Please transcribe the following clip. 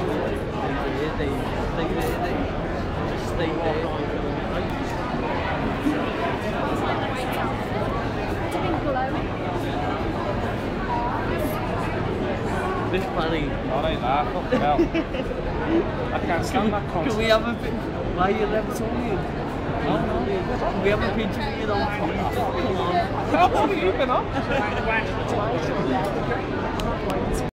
This funny. Alright, fucking hell. I can't stand that constant. Can we have a bit? Why you never told me? No. Can we have a picture of you on Come on. How long have you been on?